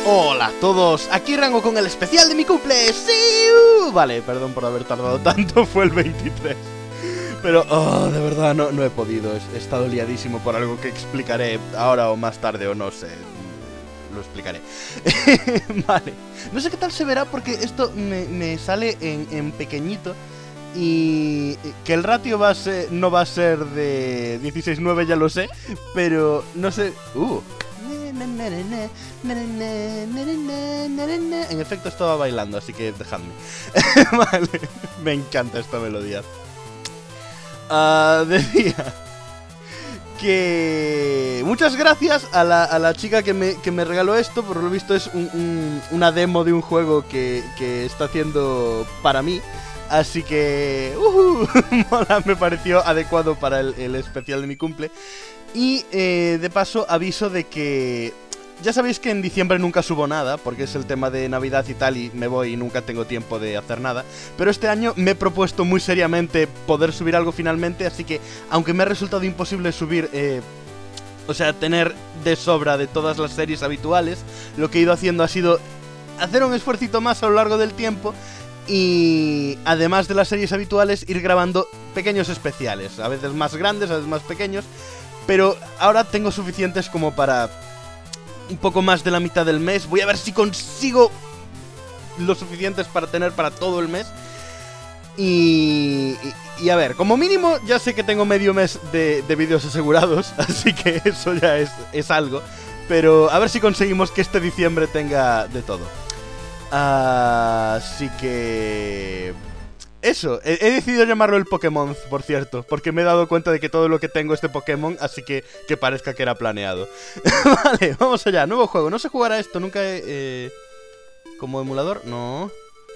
Hola a todos, aquí Rango con el especial de mi cumple. ¡Sí! Vale, perdón por haber tardado tanto, fue el 23. Pero, de verdad no he podido. He estado liadísimo por algo que explicaré ahora o más tarde, o no sé. Lo explicaré. Vale, no sé qué tal se verá porque esto me sale en pequeñito. Y que el ratio no va a ser de 16:9, ya lo sé. Pero no sé... En efecto estaba bailando, así que dejadme. Vale, me encanta esta melodía. Decía que muchas gracias a la chica que me regaló esto. Por lo visto es una demo de un juego que está haciendo para mí. Así que mola, me pareció adecuado para el especial de mi cumple. Y de paso aviso de que ya sabéis que en diciembre nunca subo nada, porque es el tema de Navidad y tal, y me voy y nunca tengo tiempo de hacer nada. Pero este año me he propuesto muy seriamente poder subir algo finalmente, así que aunque me ha resultado imposible subir, o sea, tener de sobra de todas las series habituales, lo que he ido haciendo ha sido hacer un esfuercito más a lo largo del tiempo. Y además de las series habituales, ir grabando pequeños especiales, a veces más grandes, a veces más pequeños. Pero ahora tengo suficientes como para un poco más de la mitad del mes. Voy a ver si consigo lo suficientes para tener para todo el mes. Y a ver, como mínimo ya sé que tengo medio mes de vídeos asegurados, así que eso ya es algo. Pero a ver si conseguimos que este diciembre tenga de todo. Así que... eso, he decidido llamarlo el Pokémon, por cierto, porque me he dado cuenta de que todo lo que tengo es de Pokémon, así que parezca que era planeado. Vale, vamos allá, nuevo juego. No sé jugar a esto, nunca he... ¿como emulador? No.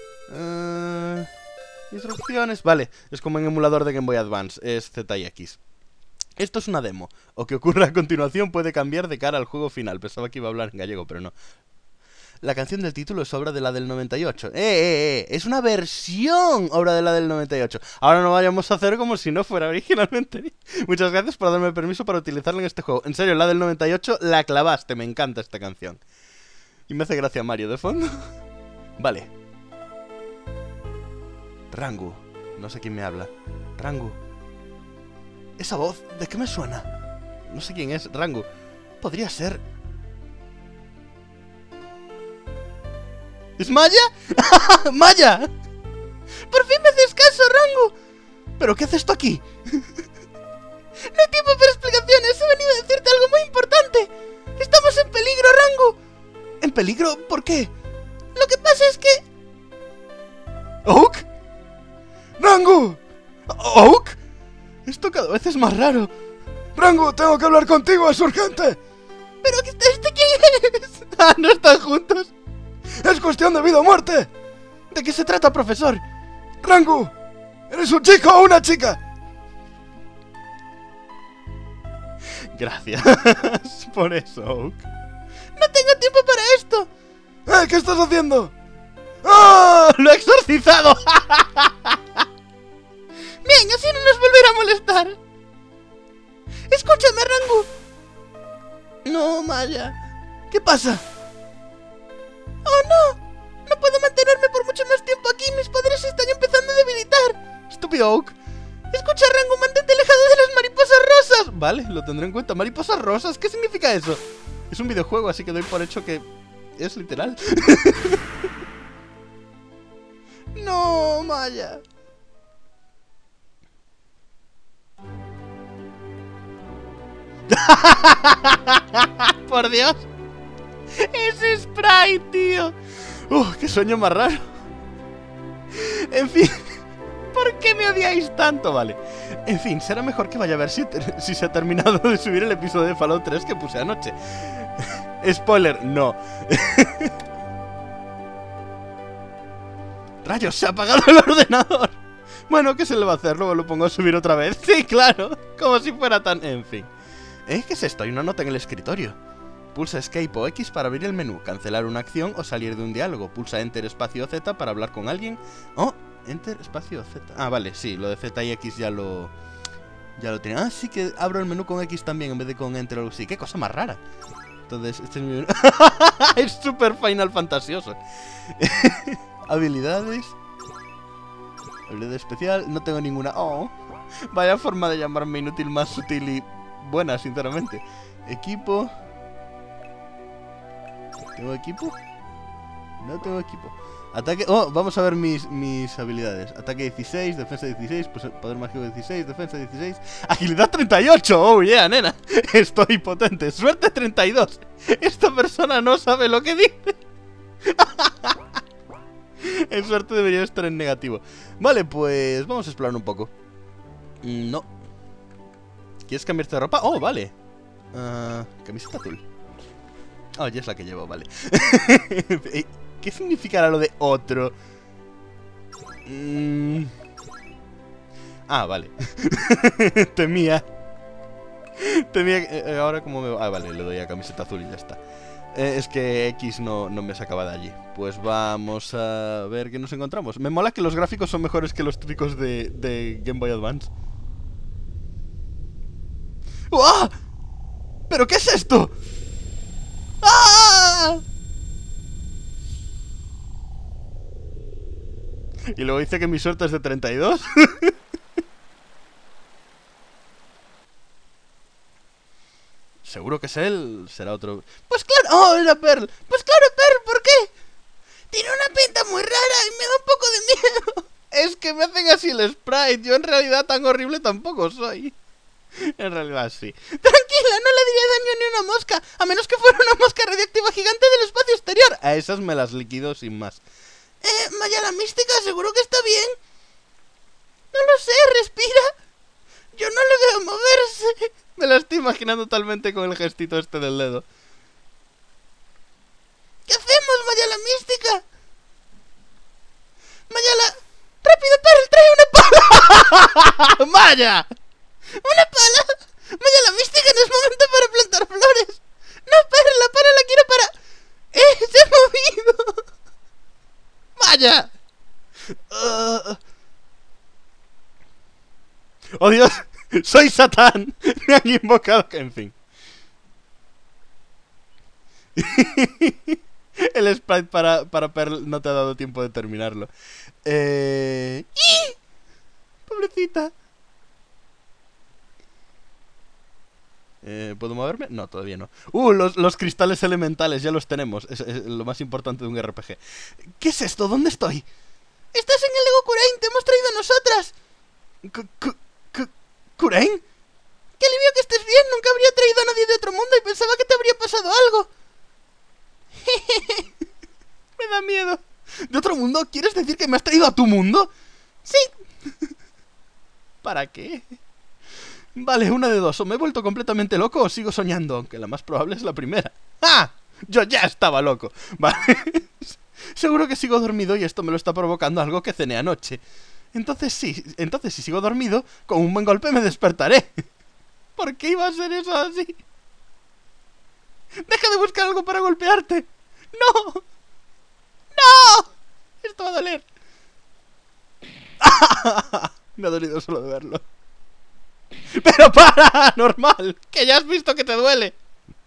Instrucciones, vale, es como en emulador de Game Boy Advance, es Z y X. Esto es una demo, o que ocurra a continuación puede cambiar de cara al juego final. Pensaba que iba a hablar en gallego, pero no. La canción del título es obra de la del 98. Es una versión obra de la del 98. Ahora no vayamos a hacer como si no fuera originalmente. Muchas gracias por darme el permiso para utilizarla en este juego. En serio, la del 98 la clavaste. Me encanta esta canción. Y me hace gracia Mario de fondo. Vale. Rangu. No sé quién me habla. Rangu. Esa voz, ¿de qué me suena? No sé quién es. Rangu. Podría ser... ¿es Maya? ¡Maya! ¡Por fin me haces caso, Rangu! ¿Pero qué haces tú aquí? No hay tiempo para explicaciones. He venido a decirte algo muy importante. Estamos en peligro, Rangu. ¿En peligro? ¿Por qué? Lo que pasa es que... ¿Oak? ¡Rangu! ¿Oak? Esto cada vez es más raro. Rangu, tengo que hablar contigo, es urgente. ¿Pero este quién es? Ah, no están juntos. ¡Es cuestión de vida o muerte! ¿De qué se trata, profesor? Rangu, ¿eres un chico o una chica? Gracias por eso, Oak. ¡No tengo tiempo para esto! ¿Qué estás haciendo? ¡Oh! ¡Lo he exorcizado! Bien, así no nos volverá a molestar. Escúchame, Rangu. No, Maya. ¿Qué pasa? ¡Oh, no! No puedo mantenerme por mucho más tiempo aquí. Mis poderes se están empezando a debilitar. Estúpido Oak. Escucha, Rangu, mantente alejado de las mariposas rosas. Vale, lo tendré en cuenta. ¿Mariposas rosas? ¿Qué significa eso? Es un videojuego, así que doy por hecho que es literal. No, Maya. Por Dios. ¡Ese sprite, tío! ¡Qué sueño más raro! En fin, ¿por qué me odiáis tanto? Vale. En fin, será mejor que vaya a ver si se ha terminado de subir el episodio de Fallout 3 que puse anoche. Spoiler, no. ¡Rayos! ¡Se ha apagado el ordenador! Bueno, ¿qué se le va a hacer? Luego lo pongo a subir otra vez. Sí, claro. Como si fuera tan... En fin. ¿Qué es esto? Hay una nota en el escritorio. Pulsa Escape o X para abrir el menú, cancelar una acción o salir de un diálogo. Pulsa Enter espacio Z para hablar con alguien. Oh, Enter espacio Z. Ah, vale, sí, lo de Z y X ya lo tenía. Ah, sí que abro el menú con X también en vez de con Enter o algo así. Qué cosa más rara. Entonces, este es mi... Es súper Final Fantasioso. Habilidades. Habilidad especial. No tengo ninguna. Oh. Vaya forma de llamarme inútil más sutil y buena, sinceramente. Equipo. ¿Tengo equipo? No tengo equipo. Ataque... Oh, vamos a ver mis habilidades. Ataque 16, defensa 16, pues poder mágico 16, defensa 16, agilidad 38. Oh yeah, nena. Estoy potente. Suerte 32. Esta persona no sabe lo que dice. En suerte debería estar en negativo. Vale, pues vamos a explorar un poco. No. ¿Quieres cambiarte de ropa? Oh, vale. Camiseta azul. Oh, ya es la que llevo, vale. ¿Qué significará lo de otro? Ah, vale. Temía. Ahora como me... Ah, vale, le doy a camiseta azul y ya está. Es que X no me sacaba de allí. Pues vamos a ver qué nos encontramos. Me mola que los gráficos son mejores que los típicos de Game Boy Advance. ¡Ah! ¿Pero qué es esto? ¡Ah! Y luego dice que mi suerte es de 32. Seguro que es él. Será otro. Pues claro. ¡Oh, era Pearl! Pues claro, Pearl, ¿por qué? Tiene una pinta muy rara y me da un poco de miedo. Es que me hacen así el sprite. Yo en realidad tan horrible tampoco soy. En realidad sí. Tranquila, no le diría daño ni una mosca. A menos que fuera una mosca radiactiva gigante del espacio exterior. A esas me las liquido sin más. Maya la mística, seguro que está bien. No lo sé, respira. Yo no le veo moverse. Me la estoy imaginando totalmente con el gestito este del dedo. ¿Qué hacemos, Maya la mística? Maya la... ¡Rápido, Pearl! ¡Trae una pala! ¡Maya! ¡Una pala! Maya la mística, no es momento para plantar flores. No, Pearl, la pala la quiero para... ¡Se ha movido! ¡Vaya! ¡Oh, Dios! ¡Soy Satán! Me han invocado. En fin. El sprite para Pearl no te ha dado tiempo de terminarlo. Pobrecita. ¿Puedo moverme? No, todavía no. Los cristales elementales, ya los tenemos. Es lo más importante de un RPG. ¿Qué es esto? ¿Dónde estoy? Estás en el Lego Kurain, te hemos traído a nosotras. ¿Kurain? ¡Qué alivio que estés bien! Nunca habría traído a nadie de otro mundo y pensaba que te habría pasado algo. Me da miedo. ¿De otro mundo? ¿Quieres decir que me has traído a tu mundo? Sí. ¿Para qué? Vale, una de dos. O me he vuelto completamente loco o sigo soñando. Aunque la más probable es la primera. ¡Ah! Yo ya estaba loco. Vale. Seguro que sigo dormido y esto me lo está provocando algo que cené anoche. Entonces si sigo dormido, con un buen golpe me despertaré. ¿Por qué iba a ser eso así? ¡Deja de buscar algo para golpearte! ¡No! ¡No! Esto va a doler. Me ha dolido solo de verlo. ¡Pero para! ¡Normal! ¡Que ya has visto que te duele!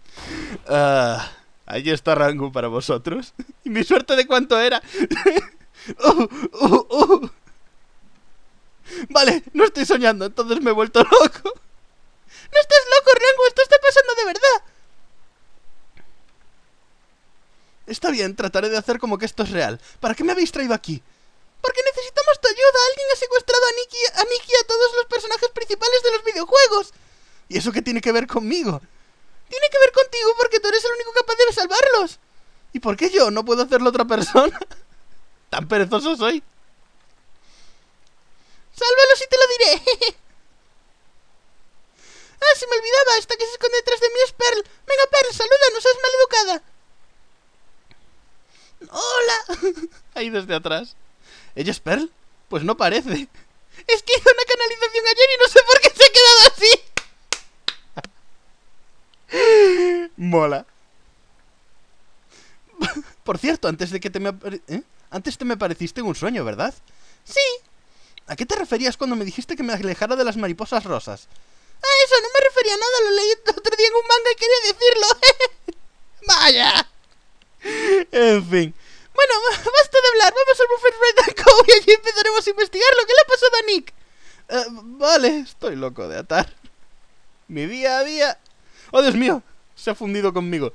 Ahí está Rangu para vosotros. ¿Y mi suerte de cuánto era? Vale, no estoy soñando, entonces me he vuelto loco. No estás loco, Rangu, esto está pasando de verdad. Está bien, trataré de hacer como que esto es real. ¿Para qué me habéis traído aquí? Porque necesitamos tu ayuda. Alguien ha secuestrado a Nikki y a todos los personajes principales de los videojuegos. ¿Y eso qué tiene que ver conmigo? Tiene que ver contigo porque tú eres el único capaz de salvarlos. ¿Y por qué yo no puedo hacerlo otra persona? ¿Tan perezoso soy? ¡Sálvalos y te lo diré! ¡Ah, se me olvidaba! Esta que se esconde detrás de mí es Pearl. Venga, Pearl, salúdanos, es maleducada. ¡Hola! Ahí desde atrás. ¿Ella es Pearl? Pues no parece. Es que hizo una canalización ayer y no sé por qué se ha quedado así. Mola. Por cierto, antes te me pareciste en un sueño, ¿verdad? Sí. ¿A qué te referías cuando me dijiste que me alejara de las mariposas rosas? Ah, eso, no me refería a nada, lo leí el otro día en un manga y quería decirlo. ¡Vaya! En fin. Bueno, basta de hablar. Vamos al Buffet Red & Co. y allí empezaremos a investigar lo que le ha pasado a Nick. Vale, estoy loco de atar. Mi día a día. ¡Oh, Dios mío! Se ha fundido conmigo.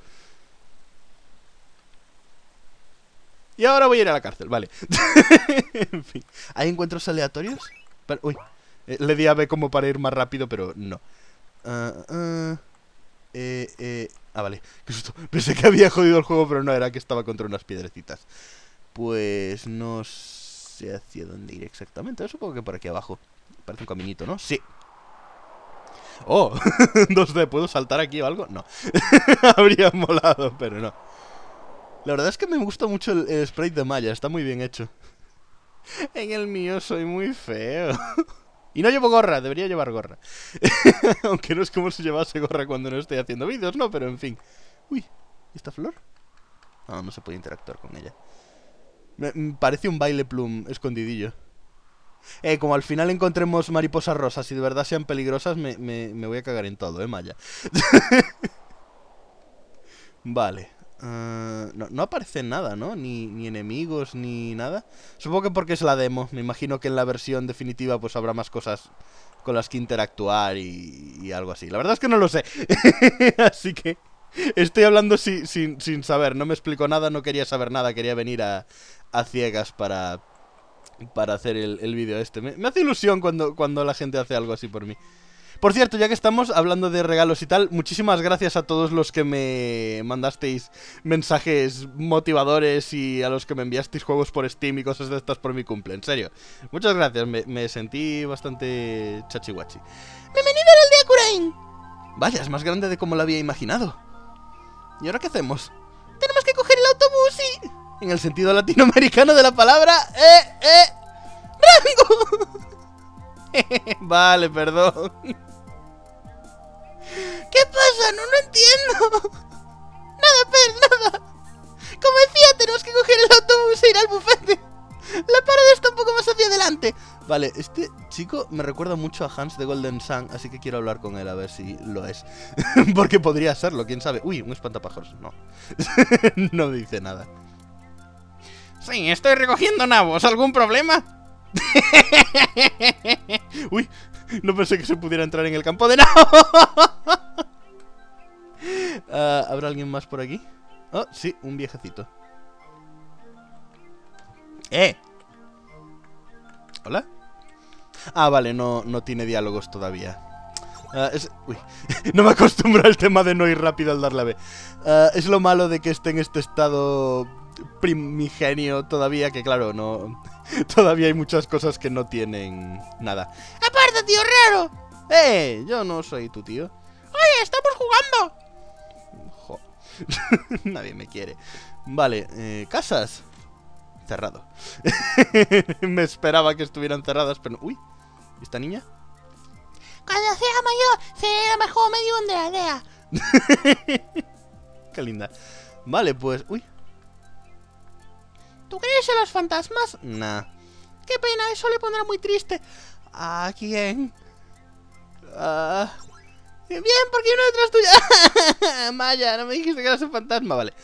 Y ahora voy a ir a la cárcel, vale. En fin. ¿Hay encuentros aleatorios? Uy, le di a B como para ir más rápido, pero no. Vale. Qué susto. Pensé que había jodido el juego, pero no, era que estaba contra unas piedrecitas. Pues no sé hacia dónde ir exactamente. Supongo que por aquí abajo. Parece un caminito, ¿no? Sí. Oh, 2D, ¿puedo saltar aquí o algo? No. Habría molado, pero no. La verdad es que me gusta mucho el sprite de malla, está muy bien hecho. En el mío soy muy feo. Y no llevo gorra, debería llevar gorra. Aunque no es como si llevase gorra cuando no estoy haciendo vídeos, ¿no? Pero en fin. Uy, ¿y esta flor? No, no se puede interactuar con ella. Me parece un baile plum escondidillo. Como al final encontremos mariposas rosas y de verdad sean peligrosas, me voy a cagar en todo, Maya. Vale. No aparece nada, ¿no? Ni enemigos, ni nada. Supongo que porque es la demo. Me imagino que en la versión definitiva pues habrá más cosas con las que interactuar y algo así. La verdad es que no lo sé. Así que estoy hablando sin saber. No me explico nada, no quería saber nada. Quería venir a ciegas para hacer el vídeo este. Me hace ilusión cuando la gente hace algo así por mí. Por cierto, ya que estamos hablando de regalos y tal, muchísimas gracias a todos los que me mandasteis mensajes motivadores y a los que me enviasteis juegos por Steam y cosas de estas por mi cumple, en serio. Muchas gracias, me sentí bastante chachihuachi. ¡Bienvenido a la aldea Kurain! Vaya, es más grande de como lo había imaginado. ¿Y ahora qué hacemos? Tenemos que coger el autobús y... En el sentido latinoamericano de la palabra... ¡Rango! Vale, perdón. ¿Qué pasa? No entiendo. Nada, nada. Como decía, tenemos que coger el autobús e ir al bufete. La parada está un poco más hacia adelante. Vale, este chico me recuerda mucho a Hans de Golden Sun, así que quiero hablar con él a ver si lo es. Porque podría serlo, quién sabe. Uy, un espantapájaros, no. No dice nada. Sí, estoy recogiendo nabos, ¿algún problema? Uy, no pensé que se pudiera entrar en el campo de nabos. ¿Habrá alguien más por aquí? Oh, sí, un viejecito. ¿Hola? Ah, vale, no tiene diálogos todavía. Uy, no me acostumbro al tema de no ir rápido al dar la B. Es lo malo de que esté en este estado primigenio todavía, que claro, no... Todavía hay muchas cosas que no tienen nada. ¡Aparta, tío raro! Yo no soy tu tío. ¡Oye, estamos jugando! Jo. Nadie me quiere. Vale, casas. Cerrado. Me esperaba que estuvieran cerradas, pero... Uy, ¿y esta niña? Cuando sea mayor, será mejor medio de la aldea. Qué linda. Vale, pues... Uy. ¿Tú crees en los fantasmas? Nah. Qué pena, eso le pondrá muy triste. ¿A quién? Bien, porque uno detrás tuya. Maya, no me dijiste que eras un fantasma, vale.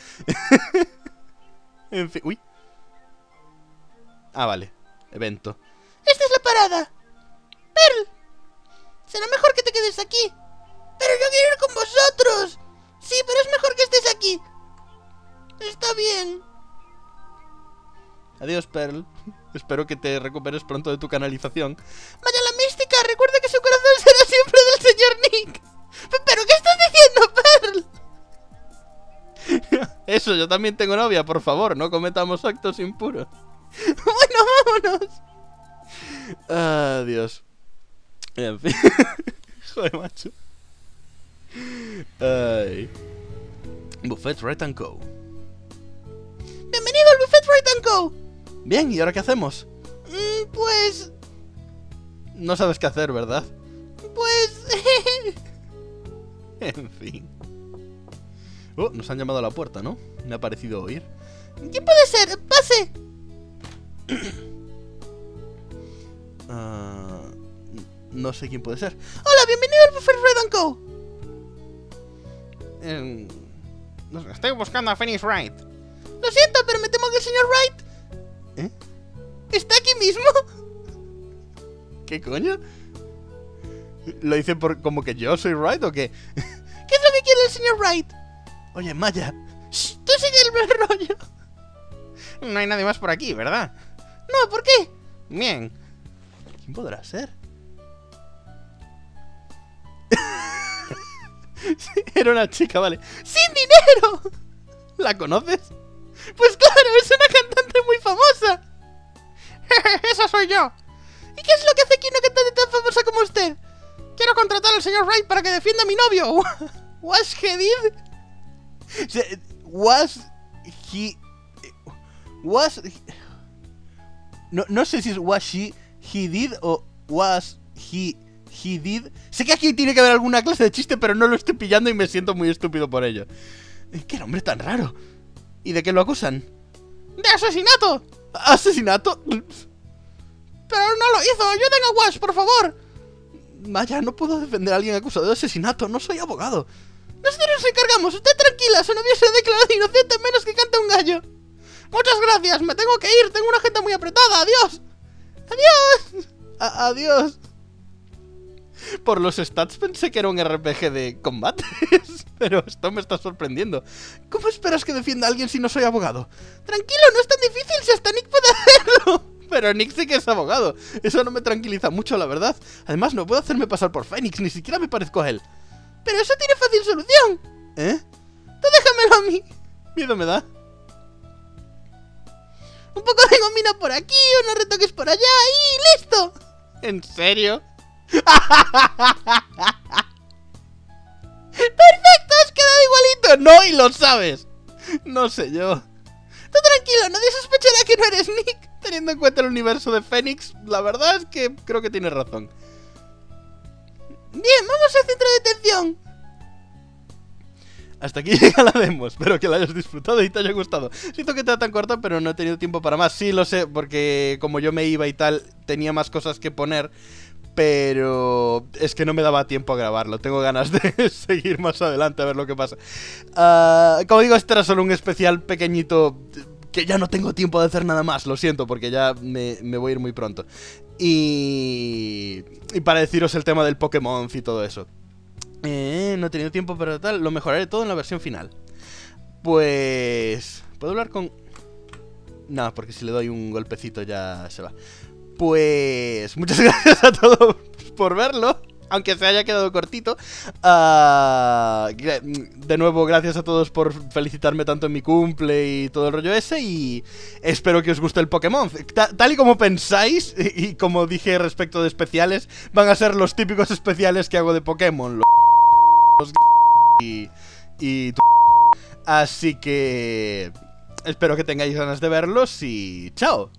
En fin, uy. Ah, vale. Evento. ¡Esta es la parada! ¡Pearl! Será mejor que te quedes aquí. ¡Pero yo quiero ir con vosotros! Sí, pero es mejor que estés aquí. Está bien. Adiós, Pearl. Espero que te recuperes pronto de tu canalización. Vaya la mística, recuerda que su corazón será siempre del señor Nick. ¿Pero qué estás diciendo, Pearl? Eso, yo también tengo novia, por favor, no cometamos actos impuros. Bueno, vámonos. Adiós. En fin. Joder, macho. Ay. Buffet Red & Co. ¡Bienvenido al Buffet Red & Co! Bien, ¿y ahora qué hacemos? Pues... No sabes qué hacer, ¿verdad? Pues... En fin. Oh, nos han llamado a la puerta, ¿no? Me ha parecido oír. ¿Quién puede ser? ¡Pase! No sé quién puede ser. ¡Hola! ¡Bienvenido al Buffet Red & Co! Estoy buscando a Phoenix Wright. Lo siento, pero me temo que el señor Wright... ¿Eh? ¿Está aquí mismo? ¿Qué coño? ¿Lo dice por como que yo soy Wright o qué? ¿Qué es lo que quiere el señor Wright? Oye, Maya. Shh, tú sigue el buen rollo. No hay nadie más por aquí, ¿verdad? No, ¿por qué? Bien. ¿Quién podrá ser? Sí, era una chica, vale. ¡Sin dinero! ¿La conoces? Pues claro, es una cantante muy famosa. ¡Esa soy yo! ¿Y qué es lo que hace aquí una cantante tan famosa como usted? Quiero contratar al señor Wright para que defienda a mi novio. ¿Was Hadid? ¿Was he... ¿Was... No sé si es was she, he did o was he did. Sé que aquí tiene que haber alguna clase de chiste, pero no lo estoy pillando y me siento muy estúpido por ello. ¿Qué nombre tan raro? ¿Y de qué lo acusan? ¡De asesinato! ¿Asesinato? ¡Pero no lo hizo! ¡Ayuden a Wash, por favor! Vaya, no puedo defender a alguien acusado de asesinato, no soy abogado. Nosotros nos encargamos, usted tranquila, su novio se ha declarado inocente a menos que cante un gallo. Muchas gracias, me tengo que ir, tengo una agenda muy apretada, adiós. ¡Adiós! ¡Adiós! Por los stats pensé que era un RPG de combates, pero esto me está sorprendiendo. ¿Cómo esperas que defienda a alguien si no soy abogado? Tranquilo, no es tan difícil si hasta Nick puede hacerlo. Pero Nick sí que es abogado. Eso no me tranquiliza mucho, la verdad. Además, no puedo hacerme pasar por Phoenix, ni siquiera me parezco a él. Pero eso tiene fácil solución. ¿Eh? Tú déjamelo a mí. Miedo me da. Un poco de gomina por aquí, unos retoques por allá y ¡listo! ¿En serio? ¡Perfecto! ¡Has quedado igualito! ¡No! Y lo sabes. No sé yo. Tú tranquilo, nadie sospechará que no eres Nick. Teniendo en cuenta el universo de Phoenix, la verdad es que creo que tienes razón. Bien, vamos al centro de detención. Hasta aquí llega la demo, espero que la hayas disfrutado y te haya gustado. Siento que te da tan corta, pero no he tenido tiempo para más. Sí, lo sé, porque como yo me iba y tal, tenía más cosas que poner. Pero es que no me daba tiempo a grabarlo. Tengo ganas de seguir más adelante a ver lo que pasa. Como digo, este era solo un especial pequeñito, que ya no tengo tiempo de hacer nada más. Lo siento, porque ya me voy a ir muy pronto. Y para deciros el tema del Pokémon y todo eso. No he tenido tiempo para tal. Lo mejoraré todo en la versión final. Pues... ¿puedo hablar con...? No, porque si le doy un golpecito ya se va. Pues... muchas gracias a todos por verlo, aunque se haya quedado cortito. De nuevo, gracias a todos por felicitarme tanto en mi cumple y todo el rollo ese. Y espero que os guste el Pokémon. Tal y como pensáis, y como dije respecto de especiales, van a ser los típicos especiales que hago de Pokémon. Los y así que... espero que tengáis ganas de verlos y... ¡chao!